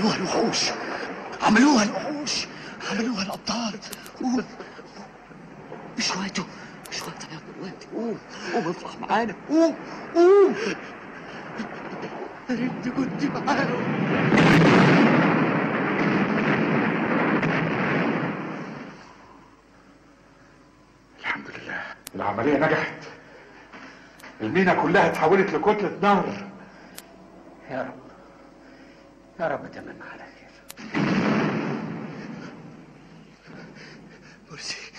عملوها الوحوش، عملوها الوحوش، عملوها الابطال. قوم مش وقته، مش وقته يا اخواتي. قوم قوم افرح معانا، قوم قوم. يا ريت كنت معاهم. الحمد لله العملية نجحت، المينا كلها اتحولت لكتلة نار. يا رب يا رب تمام على خير. مرسي